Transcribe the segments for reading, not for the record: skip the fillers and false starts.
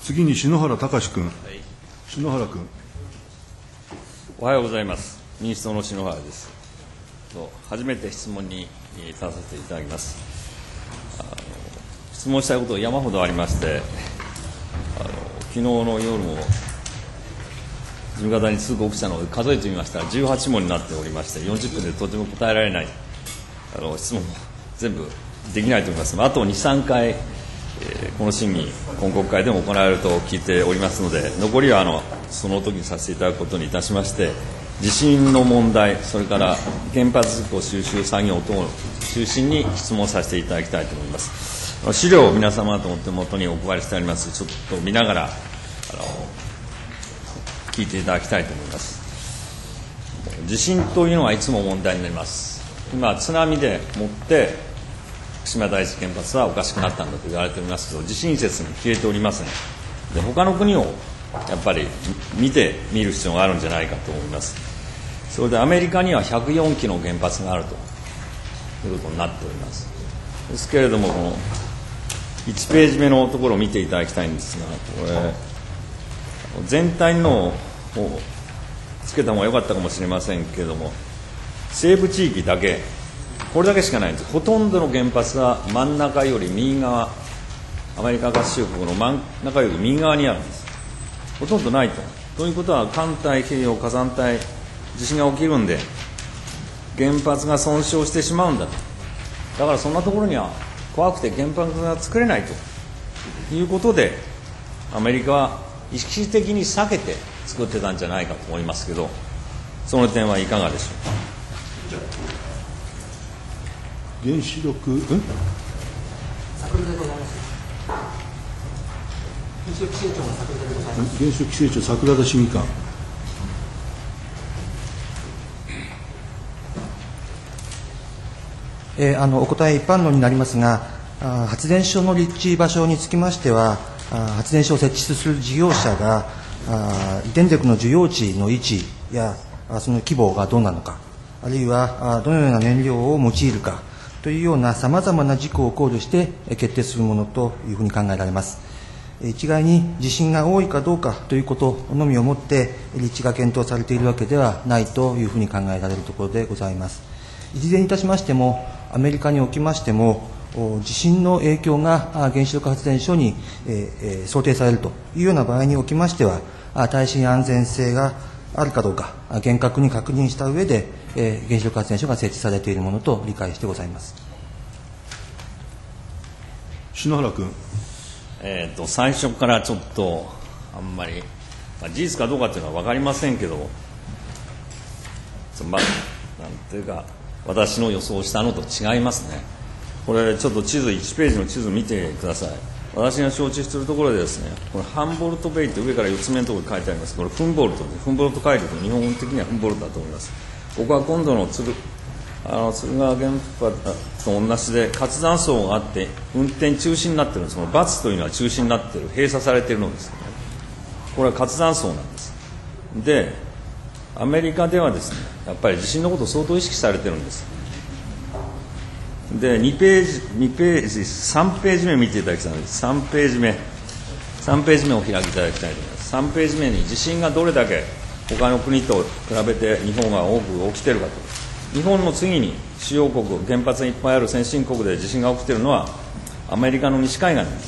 次に篠原隆君。篠原君。 おはようございます。民主党の篠原です。初めて質問に立たせていただきます。質問したいこと山ほどありまして、昨日の夜も事務方に通告したのを数えてみましたら18問になっておりまして、40分でとても答えられない質問も全部できないと思いますが、あと2、3回、この審議、今国会でも行われると聞いておりますので、残りはその時にさせていただくことにいたしまして、地震の問題、それから原発事故収集作業等を中心に質問させていただきたいと思います。資料を皆様とお手元にお配りしてあります。ちょっと見ながら聞いていただきたいと思います。地震というのはいつも問題になります。今津波でもって福島第一原発はおかしくなったんだと言われておりますけど、地震説に消えておりません。で、他の国をやっぱり見る必要があるんじゃないかと思います。それでアメリカには104基の原発があるということになっております。ですけれども、この1ページ目のところを見ていただきたいんですが、これ全体のをつけた方が良かったかもしれませんけれども、西部地域だけ、これだけしかないんです。ほとんどの原発は真ん中より右側、アメリカ合衆国の真ん中より右側にあるんです。ほとんどないと。ということは、環太平洋火山帯地震が起きるんで原発が損傷してしまうんだと。だからそんなところには怖くて原発が作れないということで、アメリカは意識的に避けて作ってたんじゃないかと思いますけど、その点はいかがでしょうか。 原子力桜田でございます。原子力規制庁の桜田でございます。 原子力規制庁桜田審議官。 お答え一般論になりますが、発電所の立地場所につきましては、発電所を設置する事業者が電力の需要値の位置やその規模がどうなのか、あるいはどのような燃料を用いるかというようなさまざまな事項を考慮して決定するものというふうに考えられます。一概に地震が多いかどうかということのみをもって立地が検討されているわけではないというふうに考えられるところでございます。いずれにいたしましても、アメリカにおきましても地震の影響が原子力発電所に想定されるというような場合におきましては、耐震安全性があるかどうか厳格に確認した上で原子力発電所が設置されているものと理解してございます。 篠原君。 最初からちょっとあんまり、事実かどうかというのは分かりませんけど、なんていうか私の予想したのと違いますね。これちょっと地図、1ページの地図見てください。私が承知しているところでですね、これハンボルトベイって上から4つ目のところに書いてあります。これフンボルトで、フンボルト海流と日本的にはフンボルトだと思います。ここは今度の敦賀原発と同じで活断層があって運転中止になっているんです。その×というのは中止になっている、閉鎖されているのです、ね。これは活断層なんです。で、アメリカではですね、やっぱり地震のことを相当意識されているんです。で、3ページ目見ていただきたいので、3ページ目をお開きいただきたいと思います。3ページ目に地震がどれだけ他の国と比べて日本が多く起きているかと。日本の次に主要国、原発がいっぱいある先進国で地震が起きているのはアメリカの西海岸です。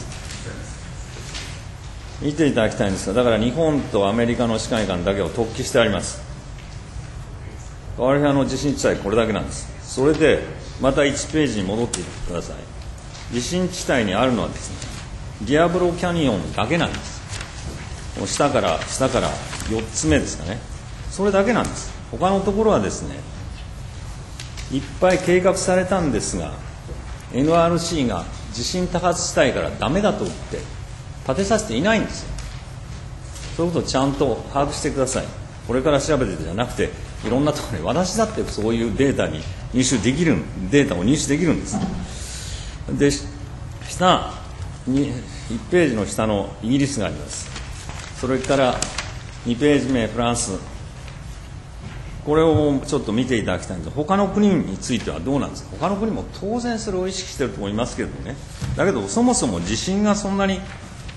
見ていただきたいんですが、だから日本とアメリカの西海岸だけを突起してあります。我々の地震地帯これだけなんです。それでまた1ページに戻ってください。地震地帯にあるのはですね、ディアブロキャニオンだけなんです。下から4つ目ですかね。それだけなんです。他のところはですね、いっぱい計画されたんですが、 NRC が地震多発地帯からダメだと言って建てさせていないんですよ。そういうことをちゃんと把握してください。これから調べてじゃなくて、いろんなところに、私だってそういうデータを入手できるんです。で、下に1ページの下のイギリスがあります。それから2ページ目フランス、これをちょっと見ていただきたいんです。他の国についてはどうなんですか。他の国も当然それを意識していると思いますけどね。だけどそもそも地震がそんなに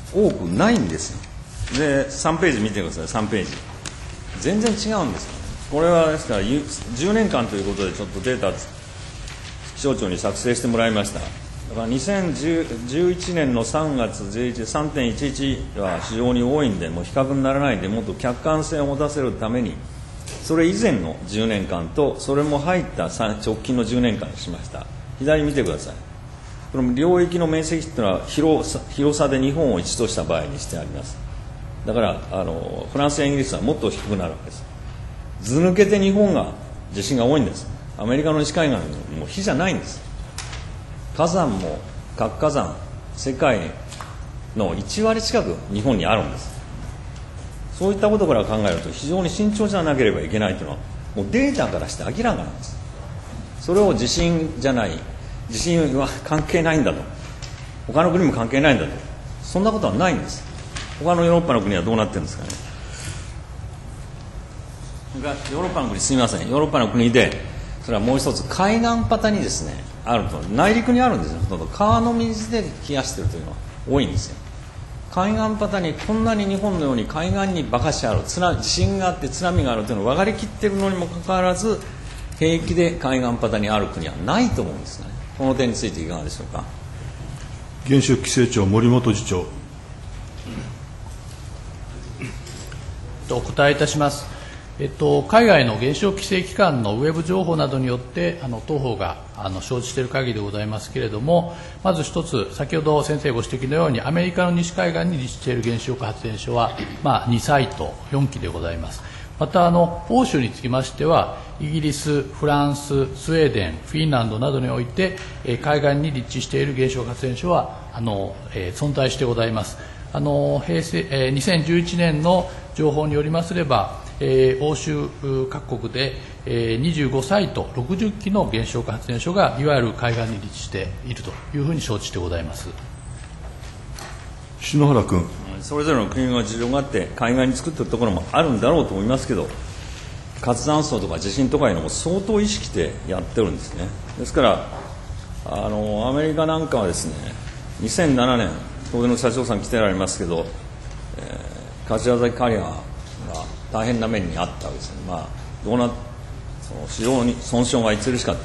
多くないんですよ。で3ページ見てください。3ページ全然違うんですよ。これはですから10年間ということでちょっとデータ気象庁に作成してもらいました。だから2011年の3月11日 3.11 は非常に多いんで、もう比較にならないんで、もっと客観性を持たせるためにそれ以前の10年間とそれも入った直近の10年間にしました。左見てください。この領域の面積というのは広さで日本を1とした場合にしてあります。だからフランスやイギリスはもっと低くなるわけです。図抜けて日本が地震が多いんです。アメリカの西海岸にも火じゃないんです。火山も活火山世界の1割近く日本にあるんです。そういったことから考えると非常に慎重じゃなければいけないというのはもうデータからして明らかなんです。それを地震じゃない、地震は関係ないんだと、他の国も関係ないんだと、そんなことはないんです。他のヨーロッパの国はどうなってるんですかね。ヨーロッパの国、すみません、ヨーロッパの国でそれはもう一つ海岸パタにですねあると、内陸にあるんですよ。ほとんど川の水で冷やしているというのは多いんですよ。海岸パタにこんなに日本のように海岸にバカしある、地震があって津波があるというのを分かりきっているのにもかかわらず平気で海岸パタにある国はないと思うんですね。この点についていかがでしょうか。 原子力規制庁森本次長。 お答えいたします。海外の原子力規制機関のウェブ情報などによって当法が生じている限りでございますけれども、まず一つ、先ほど先生ご指摘のようにアメリカの西海岸に立地している原子力発電所は、2サイト4基でございます。また欧州につきましてはイギリス、フランス、スウェーデン、フィンランドなどにおいて海岸に立地している原子力発電所は存在してございます。2011年の情報によりますれば欧州各国で25サイト60基の原子力発電所がいわゆる海岸に立地しているというふうに承知してございます。 篠原君。 それぞれの国の事情があって海岸に作っているところもあるんだろうと思いますけど、活断層とか地震とかいうのも相当意識してやってるんですね。ですからアメリカなんかはですね、2007年当然の社長さん来てられますけど、柏崎刈羽が大変な目にあったわけですね。非常に損傷が著しかった。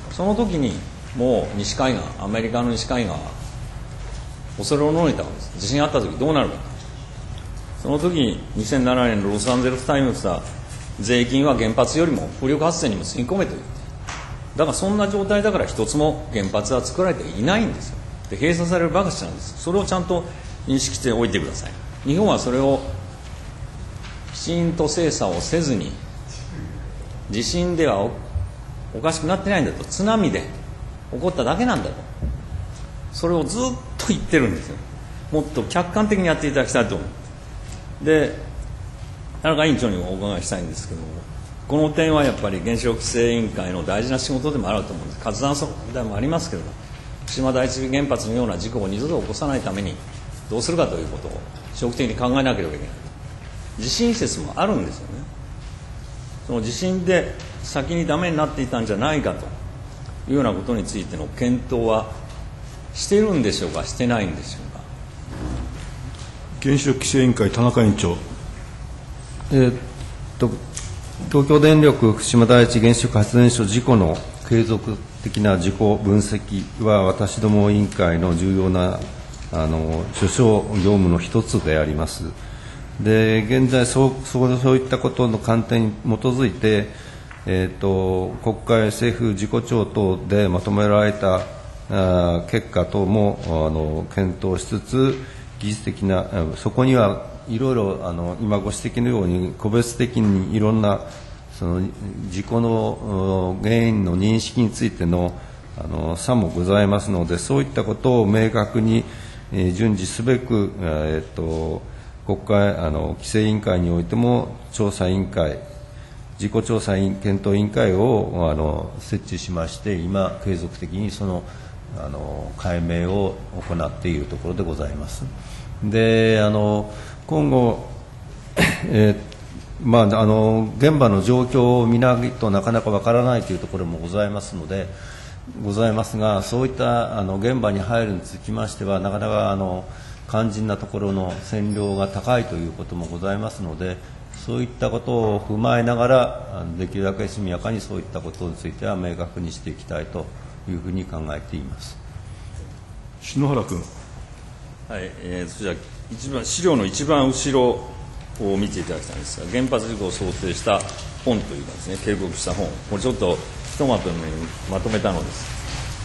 その時にもう西海岸、アメリカの西海岸は恐れをのいたわけです。地震があった時どうなるか。その時に2007年のロサンゼルスタイムズは税金は原発よりも風力発電にもつぎ込めと言って、だからそんな状態だから一つも原発は作られていないんですよ。で閉鎖されるばかしなんです。それをちゃんと認識しておいてください。日本はそれをきちんと精査をせずに、地震では おかしくなってないんだと、津波で起こっただけなんだと、それをずっと言ってるんですよ。もっと客観的にやっていただきたいと思う。で田中委員長にもお伺いしたいんですけども、この点はやっぱり原子力規制委員会の大事な仕事でもあると思うんです。活断層問題もありますけれども、福島第一原発のような事故を二度と起こさないためにどうするかということを長期的に考えなければいけない。地震説もあるんですよね。その地震で先にダメになっていたんじゃないかというようなことについての検討はしているんでしょうか、してないんでしょうか。 原子力規制委員会田中委員長。 東京電力福島第一原子力発電所事故の継続的な事故分析は私ども委員会の重要な所掌業務の一つであります。で現在そういったことの観点に基づいて、国会政府事故調等でまとめられた結果等も検討しつつ、技術的なそこにはいろいろ今ご指摘のように個別的にいろんなその事故の原因の認識についての差もございますので、そういったことを明確に順次すべく、国会規制委員会においても調査委員会、事故調査検討委員会を設置しまして、今継続的にその解明を行っているところでございます。で今後、現場の状況を見ないとなかなかわからないというところもございますが、そういった現場に入るにつきましてはなかなか肝心なところの線量が高いということもございますので、そういったことを踏まえながら、できるだけ速やかにそういったことについては明確にしていきたいというふうに考えています。 篠原君。 はい、それじゃあ資料の一番後ろを見ていただきたいんですが、原発事故を想定した本というかですね、警告した本、これちょっとひとまとめにまとめたのです。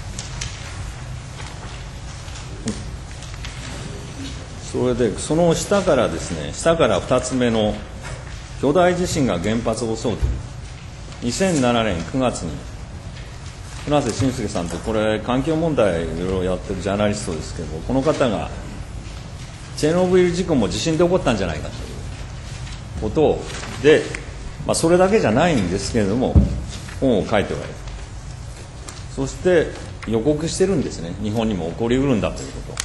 それでその下からですね、下から2つ目の巨大地震が原発を襲うという2007年9月に船瀬信介さんと、これ環境問題いろいろやってるジャーナリストですけど、この方がチェルノブイリ事故も地震で起こったんじゃないかということで、それだけじゃないんですけれども本を書いておられる。そして予告してるんですね、日本にも起こりうるんだということ。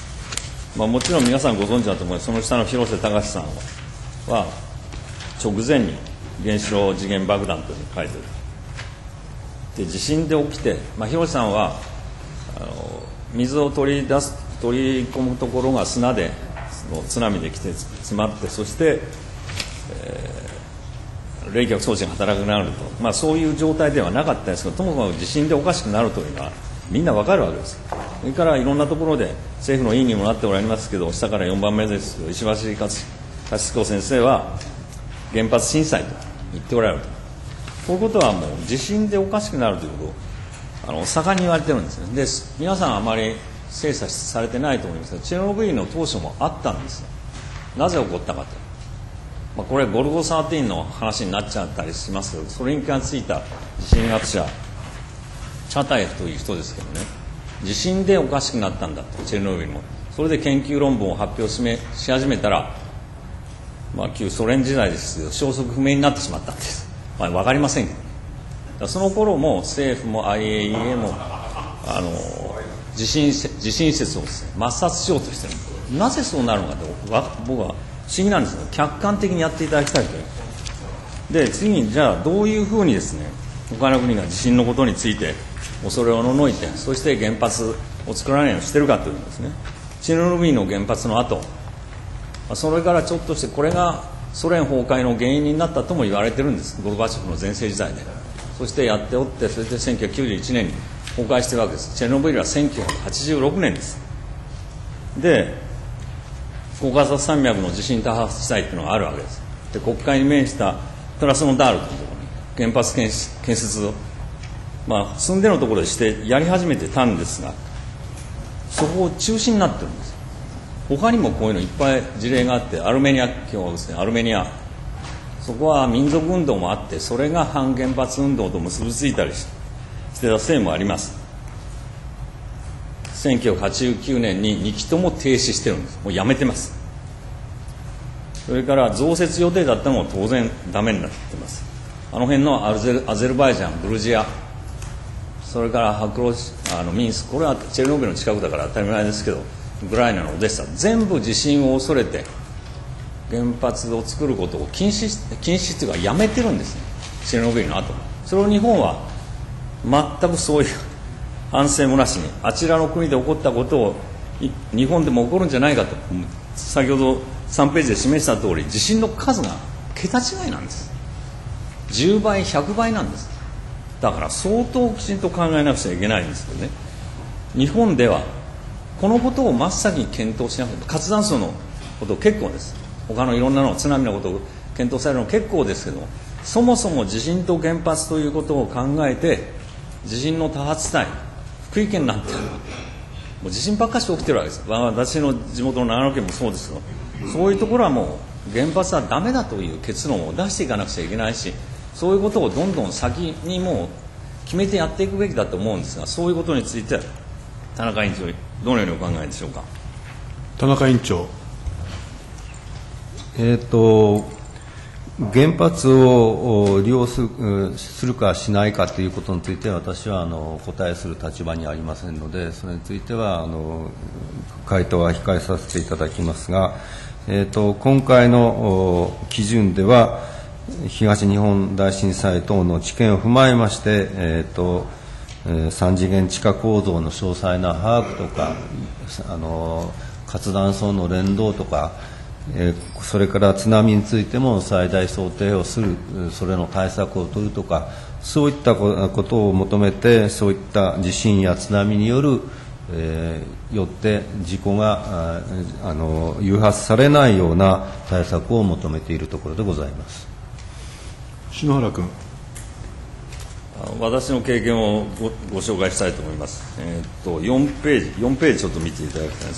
もちろん皆さんご存知だと思います。その下の広瀬隆さんは直前に原子炉時限爆弾というのを書いてる。で地震で起きて、広瀬さんは水を取り込むところが砂で津波で来て詰まって、そして、冷却装置が働かなくなると、そういう状態ではなかったですけど、ともかく地震でおかしくなるというのはみんな分かるわけです。それからいろんなところで政府の委員にもなっておられますけど、下から4番目ですけど、石橋勝彦先生は原発震災と言っておられると。こういうことはもう地震でおかしくなるということを盛んに言われてるんですね。で皆さんあまり精査されてないと思いますが、チェルノブイリの当初もあったんですよ。なぜ起こったかと、これゴルゴ13の話になっちゃったりしますけど、それに関ついた地震学者チャタエフという人ですけどね、地震でおかしくなったんだと、チェルノブイリも。それで研究論文を発表し始めたら、旧ソ連時代ですけど消息不明になってしまったんです。分かりませんけど、その頃も政府も IAEA も地震説をですね、抹殺しようとしている。なぜそうなるのかと僕は不思議なんですけど、客観的にやっていただきたいという。で次にじゃあどういうふうにですね、他の国が地震のことについて恐れおののいて、そして原発を作らないようにしているかというんですね。チェルノブイリの原発の後、それからちょっとしてこれがソ連崩壊の原因になったとも言われてるんです、ゴルバチョフの全盛時代で。そしてやっておって、それで1991年に崩壊しているわけです。チェルノブイリは1986年です。でコーカサス山脈の地震多発地帯というのがあるわけです。で国会に面したクラスノダールというところに原発建設を、住んでのところでしてやり始めてたんですが、そこを中止になってるんです。他にもこういうのいっぱい事例があって、アルメニア、今日はですね、アルメニア、そこは民族運動もあって、それが反原発運動と結びついたりしてたせいもあります。1989年に2基とも停止してるんです。もうやめてます。それから増設予定だったのも当然ダメになってます。あの辺のアゼルバイジャン、グルジア、それからミンスク、これはチェルノブイリの近くだから当たり前ですけど、ウクライナのオデッサ、全部地震を恐れて原発を作ることを禁止というかやめてるんですね、チェルノブイリの後。それを日本は全くそういう反省もなしに、あちらの国で起こったことを日本でも起こるんじゃないかと、先ほど3ページで示した通り、地震の数が桁違いなんです。10倍100倍なんです。だから相当きちんと考えなくちゃいけないんですけどね、日本ではこのことを真っ先に検討しなくて、活断層のこと結構です、他のいろんなの津波のことを検討されるの結構ですけども、そもそも地震と原発ということを考えて、地震の多発地帯、福井県なんてもう地震ばっかし起きてるわけです。私の地元の長野県もそうですけど、そういうところはもう原発はダメだという結論を出していかなくちゃいけないし、そういうことをどんどん先にもう決めてやっていくべきだと思うんですが、そういうことについて田中委員長、どのようにお考えでしょうか。 田中委員長。 原発を利用するかしないかということについて私は答えする立場にありませんので、それについては回答は控えさせていただきますが、今回の基準では東日本大震災等の知見を踏まえまして、3次元地下構造の詳細な把握とか活断層の連動とか、それから津波についても最大想定をする、それの対策を取るとか、そういったことを求めて、そういった地震や津波によるよって事故が誘発されないような対策を求めているところでございます。 篠原君。 私の経験をご紹介したいと思います。4ページちょっと見ていただきたいんです。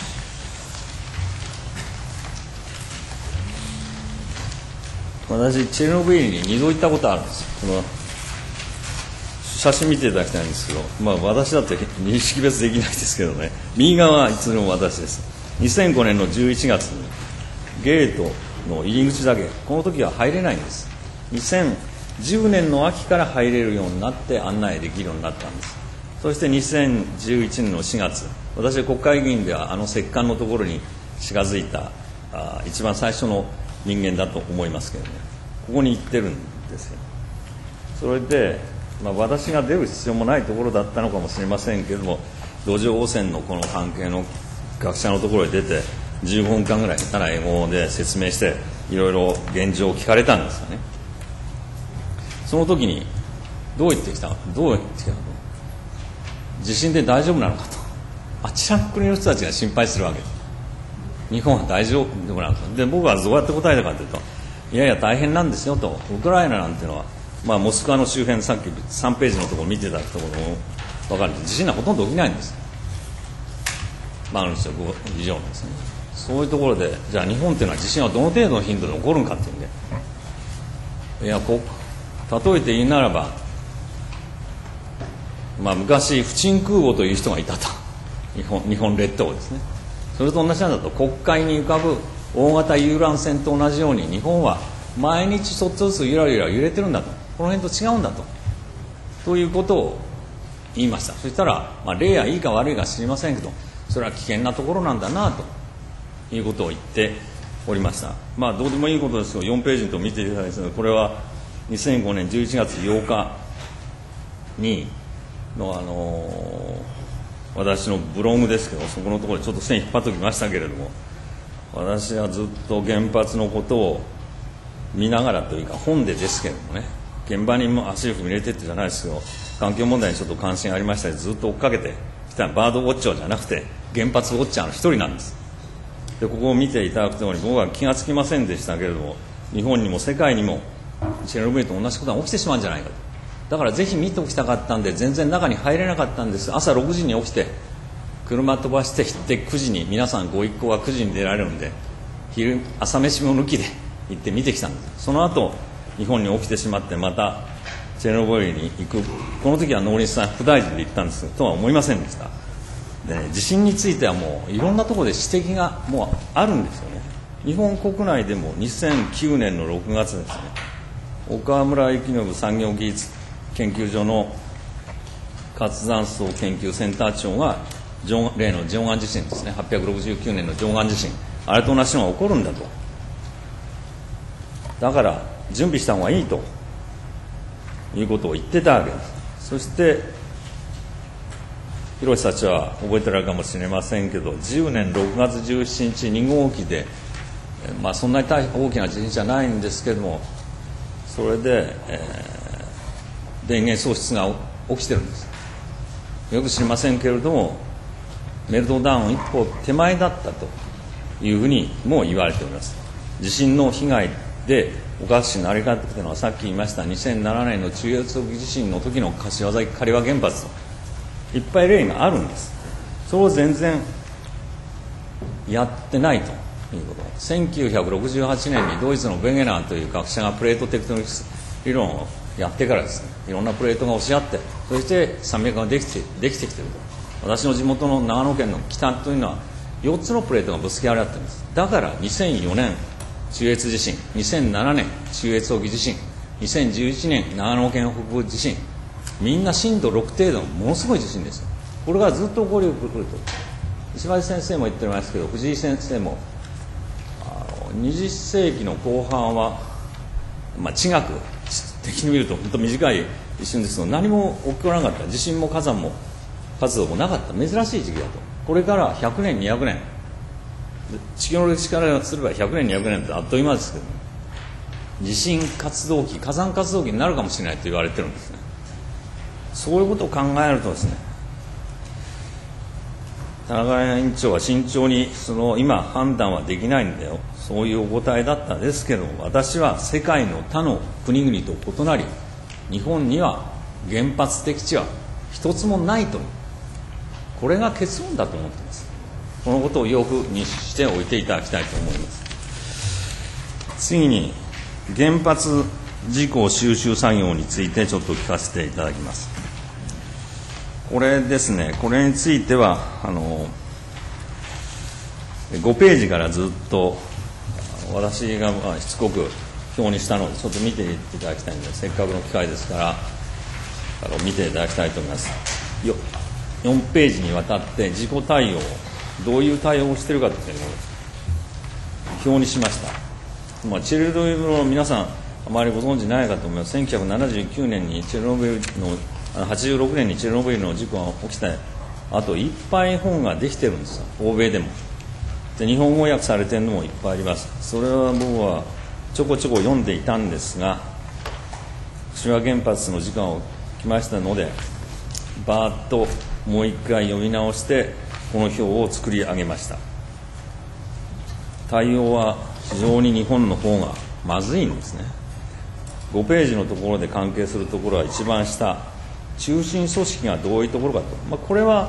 私チェルノブイリに2度行ったことあるんです。この写真見ていただきたいんですけど、私だって認識別できないですけどね、右側はいつでも私です。2005年の11月にゲートの入り口だけ、この時は入れないんです。2010年の秋から入れるようになって案内できるようになったんです。そして2011年の4月、私は国会議員では石棺のところに近づいた一番最初の人間だと思いますけどね、ここに行ってるんですよ。それで、私が出る必要もないところだったのかもしれませんけれども、土壌汚染のこの関係の学者のところへ出て15分間ぐらい下手な英語で説明していろいろ現状を聞かれたんですよね。その時にどう言ってきたの、地震で大丈夫なのかと、あちらの国の人たちが心配するわけです。日本は大丈夫なのか。で僕はどうやって答えたかというと、いやいや大変なんですよと。ウクライナなんていうのは、モスクワの周辺、さっき3ページのところ見てたところも分かるんです。地震はほとんど起きないんです。ある人以上なんですね。そういうところで、じゃあ日本っていうのは地震はどの程度の頻度で起こるのかっていうんで、いや例えて言うならば、昔不沈空母という人がいたと。日本列島ですね。それと同じなんだと。国海に浮かぶ大型遊覧船と同じように日本は毎日ちょっとずつゆらゆら揺れてるんだと。この辺と違うんだということを言いました。そしたら、例やいいか悪いか知りませんけど、それは危険なところなんだなということを言っておりました。どうでもいいことですけど、4ページと見ていただきたいんですが、これは2005年11月8日にの私のブログですけど、そこのところでちょっと線引っ張っておきましたけれども、私はずっと原発のことを見ながらというか、本でですけれどもね、現場にも足を踏み入れてってじゃないですけど、環境問題にちょっと関心ありましたり、ずっと追っかけてきたバードウォッチャーじゃなくて原発ウォッチャーの一人なんです。でここを見ていただくとおり、僕は気がつきませんでしたけれども、日本にも世界にもチェルノブイリと同じことが起きてしまうんじゃないかと。だからぜひ見ておきたかったんで、全然中に入れなかったんです。朝6時に起きて車飛ばして行って9時に、皆さんご一行は9時に出られるんで、朝飯も抜きで行って見てきたんです。その後日本に起きてしまって、またチェルノブイリに行く。この時は農林水産副大臣で行ったんですとは思いませんでした。で、地震についてはもういろんなところで指摘がもうあるんですよね。日本国内でも2009年の6月ですね、岡村幸信産業技術研究所の活断層研究センター長が例のジョンアン地震ですね、869年のジョンアン地震、あれと同じのが起こるんだと。だから準備した方がいいということを言ってたわけです。そして広瀬たちは覚えてられるかもしれませんけど、10年6月17日2号機で、そんなに大きな地震じゃないんですけども、それで、電源喪失が起きてるんです。よく知りませんけれども、メルトダウン一歩手前だったというふうにも言われております。地震の被害でおかしくなりかっていうのは、さっき言いました2007年の中越沖地震の時の柏崎刈羽原発といっぱい例があるんです。それを全然やってないということ。1968年にドイツのベゲナーという学者がプレートテクトニクス理論をやってからですね、いろんなプレートが押し合って、そして山脈ができてきていると。私の地元の長野県の北というのは4つのプレートがぶつけ合っています。だから2004年中越地震、2007年中越沖地震、2011年長野県北部地震、みんな震度6程度のものすごい地震ですよ。これがずっと起こりうると。石橋先生も言ってますけど、藤井先生も20世紀の後半は、地学的に見ると本当短い一瞬ですが、何も起こらなかった。地震も火山も活動もなかった珍しい時期だと。これから100年200年地球の歴史からすれば100年200年ってあっという間ですけど、地震活動期、火山活動期になるかもしれないと言われてるんですね。そういうことを考えるとですね、田中委員長は慎重に今判断はできないんだよ、そういうお答えだったんですけども、私は世界の他の国々と異なり、日本には原発適地は一つもないという、これが結論だと思っています。このことをよく認識しておいていただきたいと思います。次に原発事故収集作業についてちょっと聞かせていただきます。これですね、これについては5ページからずっと私がしつこく表にしたのでちょっと見ていただきたいので、せっかくの機会ですから見ていただきたいと思います。4ページにわたって事故対応、どういう対応をしているかというのを表にしました。チェルノブイリの皆さんあまりご存じないかと思います。1979年にチェルノブイリの86年にチェルノブイリの事故が起きたあといっぱい本ができてるんですよ、欧米でも。で日本語訳されてるのもいっぱいあります。それは僕はちょこちょこ読んでいたんですが、福島原発の時間を来ましたのでバーッともう一回読み直してこの表を作り上げました。対応は非常に日本の方がまずいんですね。5ページのところで関係するところは一番下、中心組織がどういうところかと、これは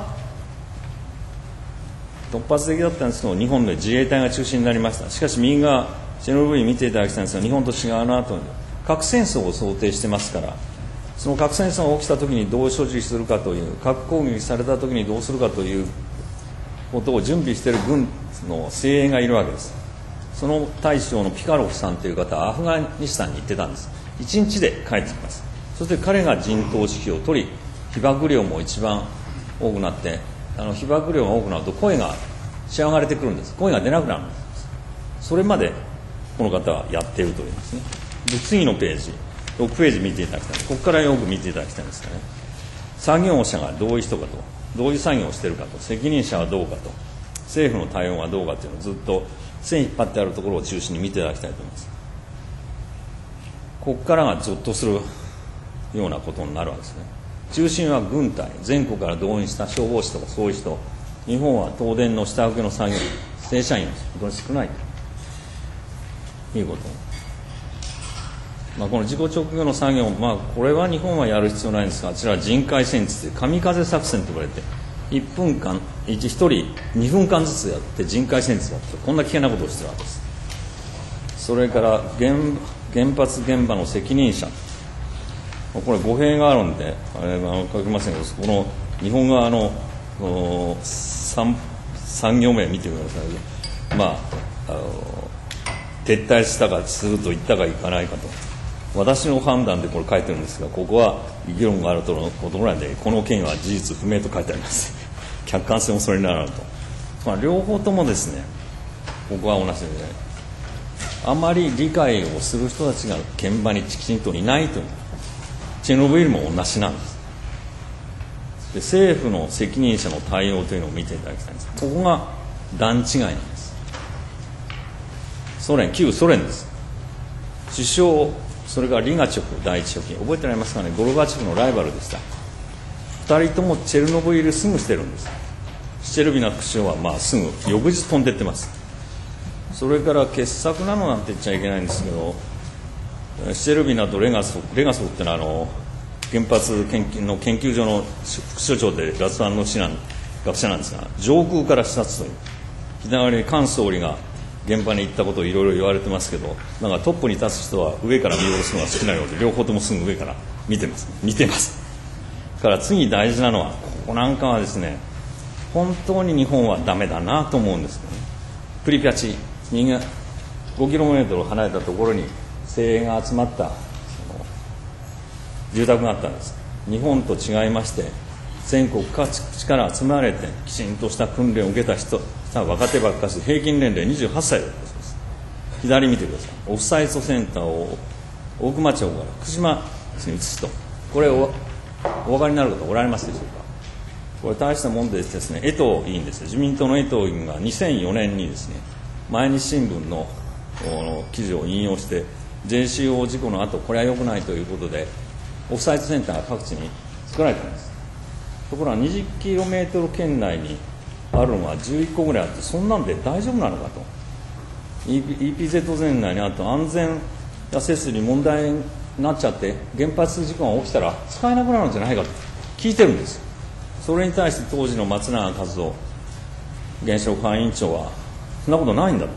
突発的だったんですけど日本で自衛隊が中心になりました。しかし右側チェルノブイリ見ていただきたいんですが、日本と違うなと、核戦争を想定してますから、その核戦争が起きたときにどう処置するかという、核攻撃されたときにどうするかということを準備している軍の精鋭がいるわけです。その大将のピカロフさんという方はアフガニスタンに行ってたんです。1日で帰ってきます。そして彼が陣頭指揮を取り、被爆量も一番多くなって、被爆量が多くなると声が仕上がれてくるんです。声が出なくなるんです。それまでこの方はやっているというんですね。で次のページ6ページ見ていただきたい。ここからよく見ていただきたいんですかね。作業者がどういう人かと、どういう作業をしているかと、責任者はどうかと、政府の対応はどうかというのをずっと線引っ張ってあるところを中心に見ていただきたいと思います。ここからがゾッとするようなことになるわけですね。中心は軍隊、全国から動員した消防士とかそういう人、日本は東電の下請けの作業員、正社員が本当に少ないということ。この事故直後の作業、これは日本はやる必要ないんですが、あちらは人海戦術で神風作戦と呼ばれて、1分間、1人2分間ずつやって人海戦術やって、こんな危険なことをしているわけです。それから原発現場の責任者、これ語弊があるんで書けませんけど、この日本側の3行目見てください。撤退したかすると言ったかいかないかと、私の判断でこれ書いてるんですが、ここは議論があるとのことぐらいで、この件は事実不明と書いてあります。客観性もそれにならないと、両方ともですね、ここは同じで、あまり理解をする人たちが現場にきちんといないという、チェルノブイリも同じなんです。で政府の責任者の対応というのを見ていただきたいんです。ここが段違いなんです。旧ソ連です。首相、それからリガチョフ第一書記、覚えてられますかね。ゴルバチョフのライバルでした。2人ともチェルノブイリすぐしてるんです。シチェルビナ副首相はすぐ翌日飛んでってます。それから傑作なのなんて言っちゃいけないんですけど、シチェルビナとレガソフっていうのは原発研究所の副所長でラツワンの学者なんですが、上空から視察という、左に菅総理が現場に行ったことをいろいろ言われてますけど、トップに立つ人は上から見下ろすのが好きなようで、両方ともすぐ上から見てます。から次大事なのは、ここなんかはですね、本当に日本はダメだなと思うんですけどね。プリピャチ、右が5km 離れたところに精鋭が集まった住宅があったんです。日本と違いまして、全国各地から集められてきちんとした訓練を受けた人、若手ばっかし、平均年齢28歳だったそうです。左見てください。オフサイトセンターを大熊町から福島に移すと、これお分かりになる方おられますでしょうか。 これ大したもんでですね、江藤議員ですね、自民党の江藤議員が2004年にですね、毎日新聞の記事を引用して、JCO 事故の後、これは良くないということで、オフサイトセンターが各地に作られたんです。ところが 20km 圏内にあるのが11個ぐらいあって、そんなんで大丈夫なのかと。EPZ 全内にあと安全や設備に問題になっちゃって、原発事故が起きたら使えなくなるんじゃないかと聞いてるんです。それに対して当時の松永和夫原子力管理委員長は、そんなことないんだと。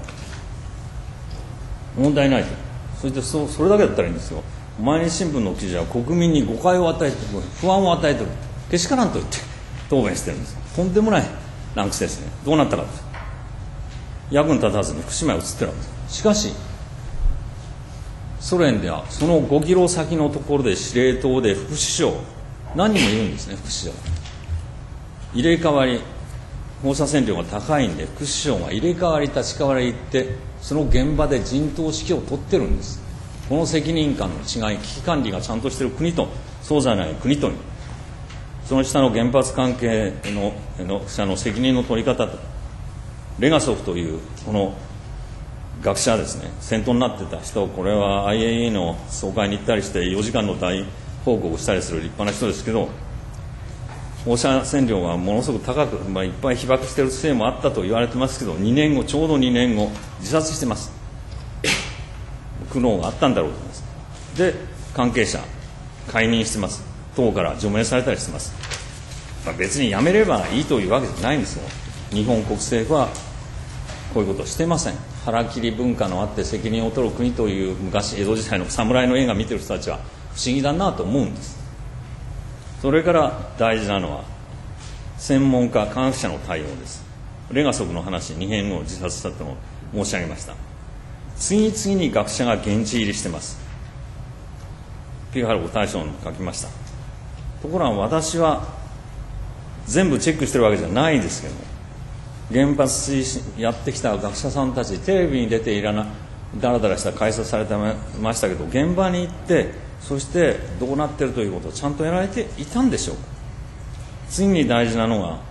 問題ないと。そしてそれだけだったらいいんですよ。毎日新聞の記事は国民に誤解を与えて、不安を与えている。けしからんと言って答弁してるんです。とんでもないランクスですね。どうなったかと。役に立たずに福島へ移ってるわけです。しかし、ソ連ではその5キロ先のところで司令塔で副首相、何人もいるんですね、副首相。入れ替わり、放射線量が高いんで、副首相が入れ替わり立ち替わり行って、その現場で陣頭指揮を取ってるんです。この責任感の違い、危機管理がちゃんとしている国と、そうじゃない国とに、その下の原発関係の者の責任の取り方と、レガソフというこの学者ですね、先頭になってた人、これは IAEA の総会に行ったりして4時間の大報告をしたりする立派な人ですけど、放射線量がものすごく高く、いっぱい被爆しているせいもあったと言われてますけど、2年後、ちょうど2年後、自殺してます。苦悩があったんだろうと思います。で、関係者、解任してます。党から除名されたりしてます。別に辞めればいいというわけじゃないんですよ。日本国政府はこういうことをしていません。腹切り文化のあって責任を取る国という昔江戸時代の侍の映画を見てる人たちは不思議だなと思うんです。それから大事なのは専門家科学者の対応です。レガソフの話、2年後自殺したと申し上げました。次々に学者が現地入りしています。ピューハルコ大将に書きました。ところが私は全部チェックしてるわけじゃないですけども、原発推進やってきた学者さんたち、テレビに出てだらだらした解説されてましたけど、現場に行ってそしてどうなっているということをちゃんとやられていたんでしょうか。次に大事なのが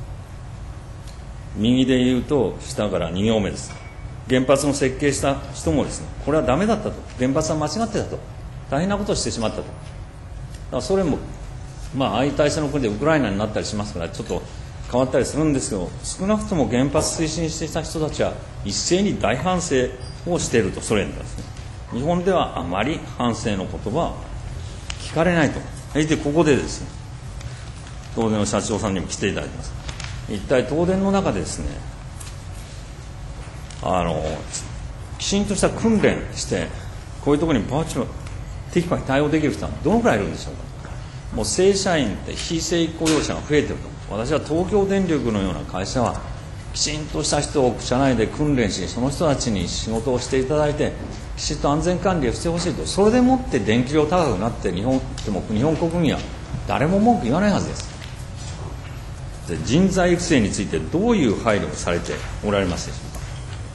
右で言うと下から2行目です。原発の設計した人もですね、これはダメだったと、原発は間違ってたと、大変なことをしてしまったと。だからそれも相対性の国でウクライナになったりしますからちょっと変わったりするんですけど、少なくとも原発推進していた人たちは一斉に大反省をしていると。ソ連ではですね、日本ではあまり反省の言葉は聞かれないと。でここでですね、東電の社長さんにも来ていただきます。一体東電の中でですね、きちんとした訓練してこういうところにテキパキ対応できる人はどのくらいいるんでしょうか。もう正社員って非正規雇用者が増えてると。私は東京電力のような会社はきちんとした人を社内で訓練し、その人たちに仕事をしていただいてきちんと安全管理をしてほしいと。それでもって電気量高くなって日本国民は誰も文句言わないはずです。で人材育成についてどういう配慮をされておられますでしょうか。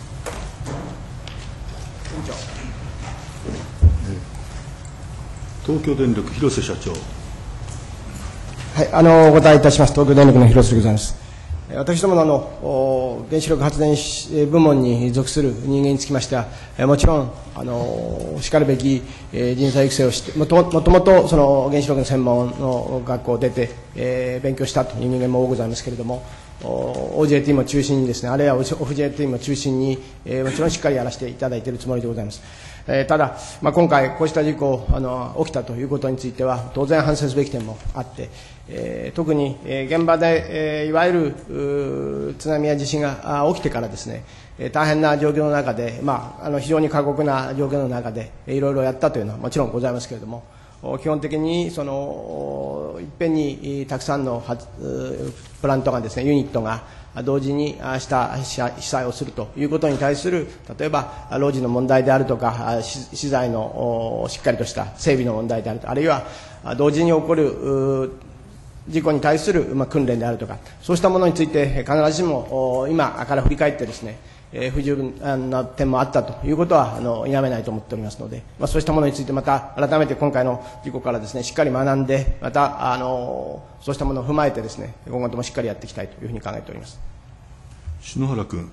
東京電力広瀬社長。 はい、お答えいたします。東京電力の広瀬でございます。私どもの原子力発電部門に属する人間につきましては、もちろんしかるべき人材育成をして、もともとその原子力の専門の学校を出て、勉強したという人間も多ございますけれども、OJT も中心にですね、あるいは OFJT も中心に、もちろんしっかりやらせていただいているつもりでございます。ただ、今回こうした事故起きたということについては当然反省すべき点もあって、特に現場で、いわゆる津波や地震が起きてからですね、大変な状況の中で、非常に過酷な状況の中でいろいろやったというのはもちろんございますけれども、基本的にいっぺんにたくさんのプラントがですね、ユニットが同時に被災をするということに対する、例えば労事の問題であるとか、資材のしっかりとした整備の問題であると、あるいは同時に起こる事故に対する訓練であるとか、そうしたものについて必ずしも今から振り返ってですね、不十分な点もあったということは否めないと思っておりますので、そうしたものについてまた改めて今回の事故からですね、しっかり学んで、またそうしたものを踏まえてですね、今後ともしっかりやっていきたいというふうに考えております。 篠原君。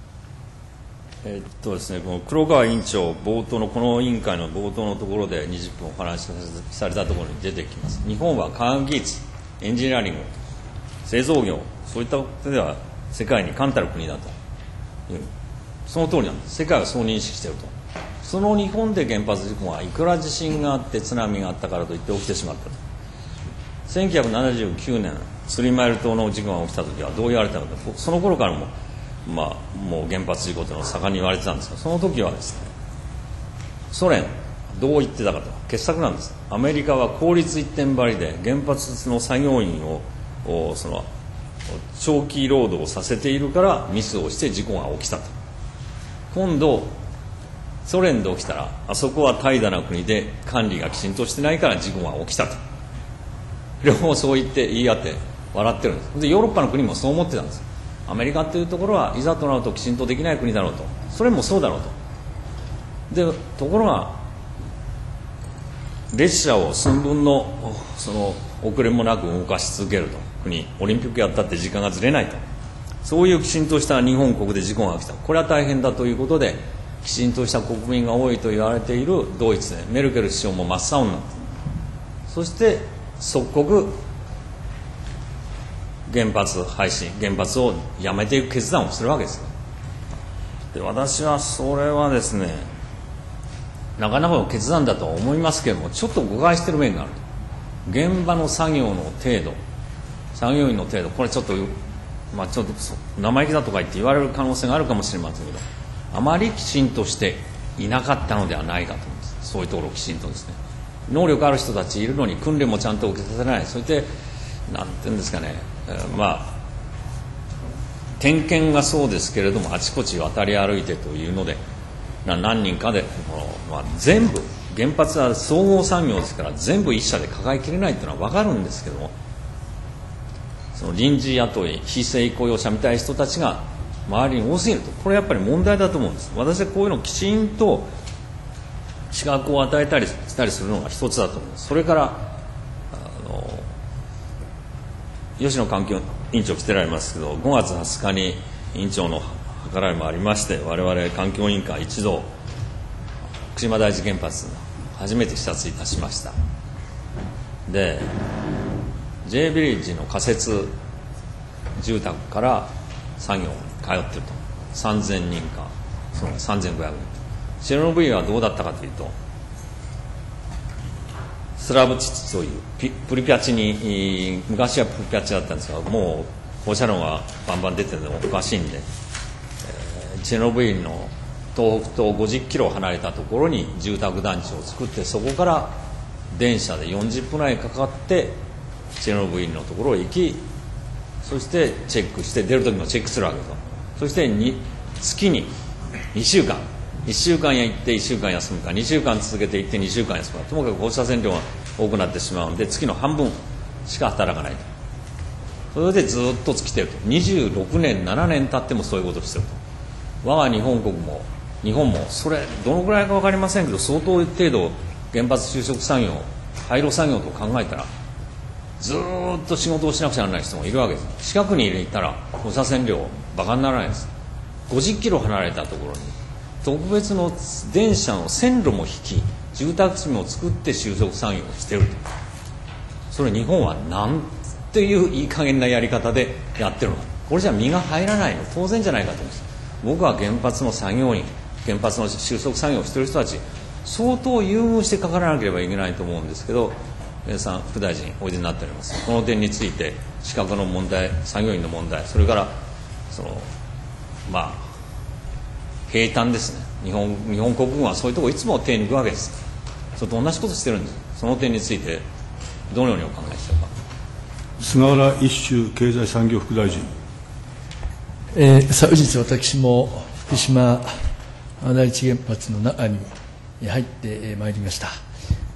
ですね、この黒川委員長、冒頭のこの委員会の冒頭のところで20分お話しされたところに出てきます。日本は科学技術、エンジニアリング、製造業、そういったことでは世界に冠たる国だという、その通りなんです。世界はそう認識していると。その日本で原発事故はいくら地震があって津波があったからといって起きてしまったと。1979年スリーマイル島の事故が起きた時はどう言われたのか、その頃からももう原発事故というのを盛んに言われてたんですが、その時はですね、ソ連どう言ってたかと、傑作なんです。アメリカは効率一点張りで原発の作業員をその長期労働させているからミスをして事故が起きたと。今度ソ連で起きたら、あそこは怠惰な国で管理がきちんとしてないから事故が起きたと、両方そう言って言い合って笑ってるんです。でヨーロッパの国もそう思ってたんです。アメリカというところはいざとなるときちんとできない国だろうと、それもそうだろうと。でところが列車を寸分のその遅れもなく動かし続けると国、オリンピックやったって時間がずれないと、そういうきちんとした日本国で事故が起きた、これは大変だということできちんとした国民が多いと言われているドイツでメルケル首相も真っ青になった。そして即刻原発廃止、原発をやめていく決断をするわけです。で私はそれはですね、なかなかの決断だとは思いますけれども、ちょっと誤解している面がある。現場の作業の程度、作業員の程度、これちょっと、ちょっと生意気だとか言って言われる可能性があるかもしれませんけど、あまりきちんとしていなかったのではないかと思います。そういうところをきちんとですね、能力ある人たちいるのに訓練もちゃんと受けさせない、そしてなんていうんですかね、点検がそうですけれどもあちこち渡り歩いてというので何人かで全部原発は総合産業ですから全部一社で抱えきれないというのは分かるんですけども、その臨時雇い非正規雇用者みたいな人たちが周りに多すぎると、これやっぱり問題だと思うんです。私はこういうのをきちんと資格を与えたりしたりするのが一つだと思います。それから吉野環境委員長来てられますけど、5月20日に委員長の計らいもありまして、我々環境委員会一同福島第一原発初めて視察いたしました。で J ビレッジの仮設住宅から作業に通っていると、3000人かその3500人。チェルノブイリはどうだったかというと、スラブチツというプリピャチに、昔はプリピャチだったんですが、もう放射能がバンバン出てるのもおかしいんで、チェルノブイリの東北東50キロ離れたところに住宅団地を作って、そこから電車で40分ぐらいかかってチェルノブイリのところへ行き、そしてチェックして出る時もチェックするわけです。そして月に2週間1週間行って1週間休むか、2週間続けて行って2週間休むか、ともかく放射線量が多くなってしまうので月の半分しか働かないと。それでずっと尽きていると、26年7年経ってもそういうことをしていると。我が日本もそれどのぐらいか分かりませんけど、相当程度原発就職作業廃炉作業と考えたらずっと仕事をしなくちゃならない人もいるわけです。近くにいたら放射線量バカにならないです。50キロ離れたところに特別の電車の線路も引き住宅地も作って就職作業をしていると。それ日本はなんていういい加減なやり方でやってるのか、これじゃ身が入らないの当然じゃないかと思います。僕は原発の作業員、原発の収束作業をしている人たち相当優遇してかからなければいけないと思うんですけど、皆さん副大臣おいでになっております。この点について資格の問題、作業員の問題、それからその兵站ですね、日本国軍はそういうところいつも手に抜くわけです。それと同じことしてるんです。その点についてどのようにお考えでしょうか。 菅原一秀経済産業副大臣。 昨日私も福島第一原発の中に入ってまいりました。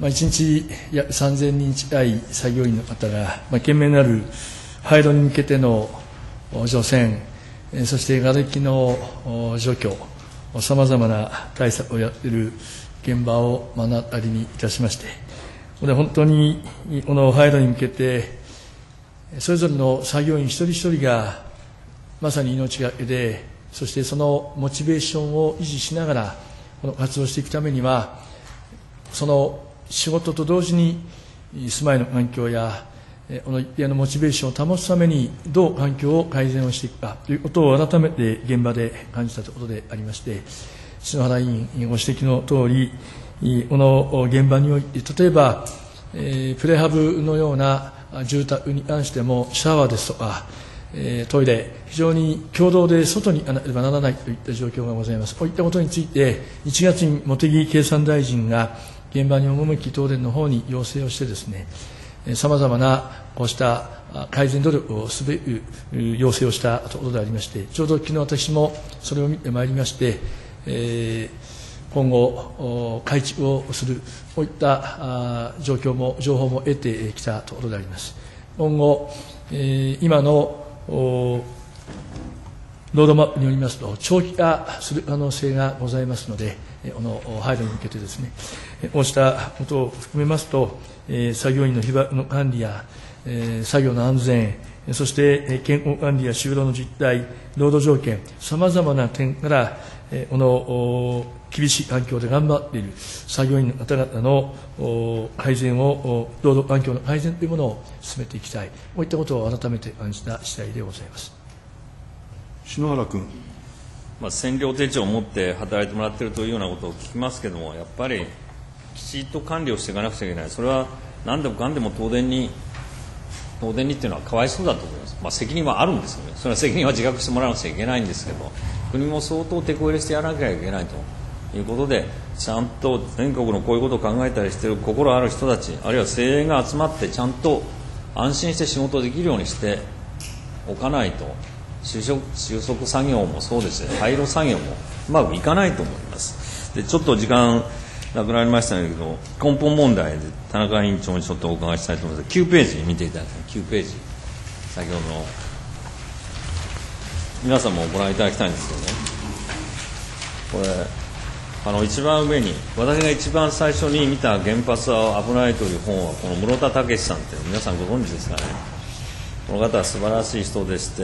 1日約3000人近い作業員の方が、懸命なる廃炉に向けての除染、そして瓦礫の除去、さまざまな対策をやっている現場を目の当たりにいたしまして、本当にこの廃炉に向けて、それぞれの作業員一人一人がまさに命がけで、そしてそのモチベーションを維持しながら、この活動していくためには、その仕事と同時に住まいの環境や、この一定のモチベーションを保つために、どう環境を改善をしていくかということを改めて現場で感じたところでありまして、篠原委員ご指摘のとおり、この現場において、例えば、プレハブのような住宅に関しても、シャワーですとか、トイレ、非常に共同で外に行かなければならないといった状況がございます。こういったことについて、1月に茂木経産大臣が現場に赴き、東電の方に要請をしてですね、さまざまなこうした改善努力をすべく要請をしたところでありまして、ちょうど昨日私もそれを見てまいりまして、今後、改築をする、こういった情報も得てきたところであります。今後、今のロードマップによりますと、長期化する可能性がございますので、この配慮に向けてですね、こうしたことを含めますと、作業員の被爆の管理や、作業の安全、そして健康管理や就労の実態、労働条件、さまざまな点から、この厳しい環境で頑張っている作業員の方々の改善を、労働環境の改善というものを進めていきたい、こういったことを改めて感じた次第でございます。 篠原君。 占領手帳を持って働いてもらっているというようなことを聞きますけれども、やっぱりきちっと管理をしていかなくちゃいけない、それは何でもかんでも東電にっていうのはかわいそうだと思います。責任はあるんですよね。それは責任は自覚してもらわなくちゃいけないんですけど、国も相当手こ入れしてやらなきゃいけないということで、ちゃんと全国のこういうことを考えたりしている心ある人たち、あるいは精鋭が集まってちゃんと安心して仕事できるようにしておかないと、収束作業もそうですね、廃炉作業もうまくいかないと思います。でちょっと時間なくなりましたけど、根本問題で田中委員長にちょっとお伺いしたいと思います。9ページ見ていただきたい。9ページ、先ほどの皆さんもご覧いただきたいんですけどね、これ一番上に、私が一番最初に見た原発は危ないという本はこの室田武さんって皆さんご存知ですかね。この方は素晴らしい人でして、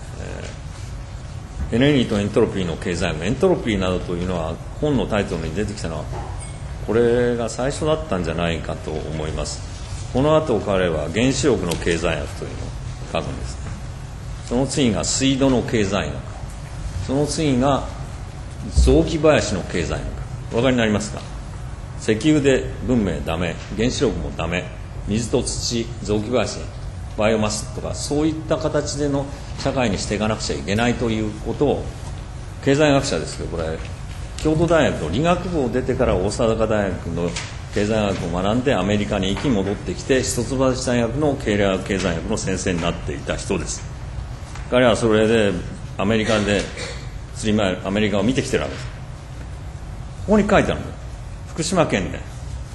エネルギーとエントロピーの経済学、エントロピーなどというのは本のタイトルに出てきたのはこれが最初だったんじゃないかと思います。この後彼は原子力の経済学というのを書くんですね。その次が水道の経済学、その次が雑木林の経済学。お分かりになりますか。石油で文明ダメ、原子力もダメ、水と土、雑木林、バイオマスとかそういった形での社会にしていかなくちゃいけないということを、経済学者ですけど、これ京都大学の理学部を出てから大阪大学の経済学を学んでアメリカに行き戻ってきて、一橋大学の経済学の先生になっていた人です。彼はそれでアメリカでアメリカを見てきてるわけです。ここに書いてあるの、福島県で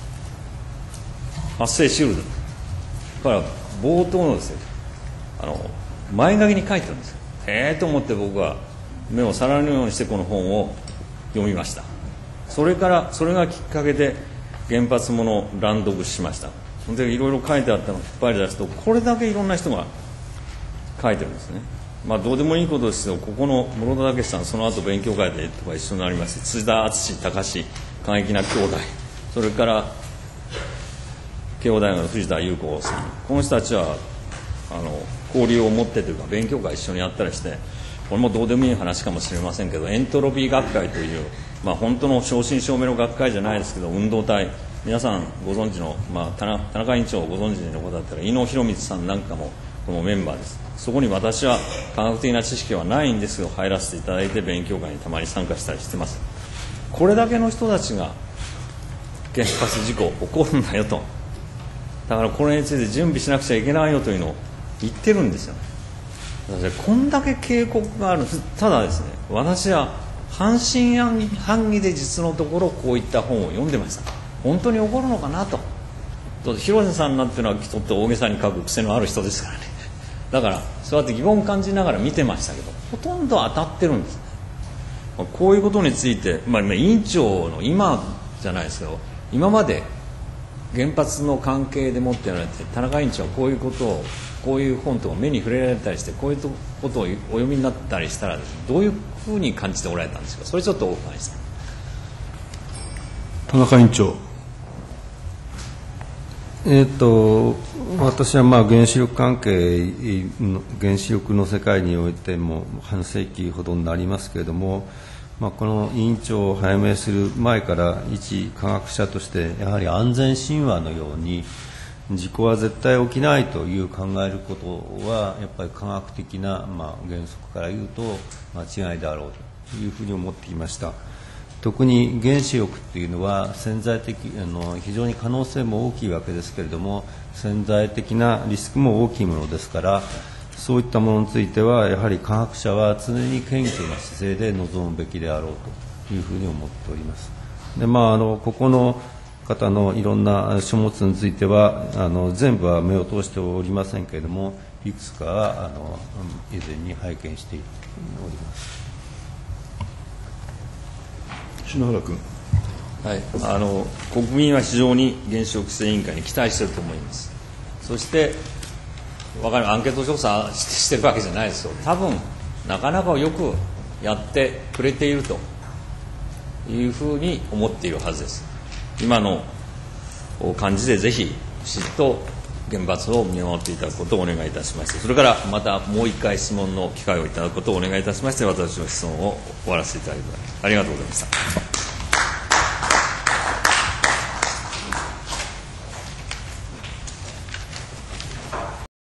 発生しうる。だから冒頭のですね、前書きに書いてあるんですよ。と思って僕は目を皿のようにしてこの本を読みました。それがきっかけで原発もの乱読しました。でいろいろ書いてあったのを引っ張り出すと、これだけいろんな人が書いてるんですね。どうでもいいことですけど、ここの室田武さん、その後勉強会でとか一緒になりまして、辻田敦高志過激な兄弟、それから慶応大学の藤田裕子さん、この人たちは交流を持ってというか勉強会一緒にやったりして、これもどうでもいい話かもしれませんけど、エントロピー学会という、本当の正真正銘の学会じゃないですけど、運動体、皆さんご存知の、田中委員長をご存知の方だったら井野博光さんなんかもこのメンバーです。そこに私は科学的な知識はないんですけど入らせていただいて、勉強会にたまに参加したりしてます。これだけの人たちが原発事故起こるんだよと、だからこれについて準備しなくちゃいけないよというのを言ってるんですよね。こんだけ警告がある。ただですね、私は半信半疑で実のところこういった本を読んでました。 本当に起こるのかなと。広瀬さんなんていうのはちょっと大げさに書く癖のある人ですからね。だからそうやって疑問を感じながら見てましたけど、ほとんど当たってるんですね。こういうことについて、委員長の今じゃないですけど、今まで原発の関係でもって言われて、田中委員長はこういうことを、こういう本とか目に触れられたりして、こういうことをお読みになったりしたら、どういうふうに感じておられたんですか。それちょっとお伺いしたい。 田中委員長。 私は原子力関係、原子力の世界においても半世紀ほどになりますけれども、この委員長を拝命する前から一科学者としてやはり安全神話のように事故は絶対起きないという考えることはやっぱり科学的な原則から言うと間違いであろうというふうに思っていました。特に原子力っていうのは潜在的非常に可能性も大きいわけですけれども、潜在的なリスクも大きいものですから、そういったものについてはやはり科学者は常に謙虚な姿勢で臨むべきであろうというふうに思っております。で、ここの方のいろんな書物については全部は目を通しておりませんけれども、いくつかは以前に拝見しております。 篠原君。 はい、国民は非常に原子力規制委員会に期待していると思います。そしてアンケート調査してるわけじゃないですよ。多分なかなかよくやってくれているというふうに思っているはずです。今の感じでぜひきちっと原発を見守っていただくことをお願いいたしまして、それからまたもう一回質問の機会をいただくことをお願いいたしまして、私の質問を終わらせていただきます。ありがとうございました。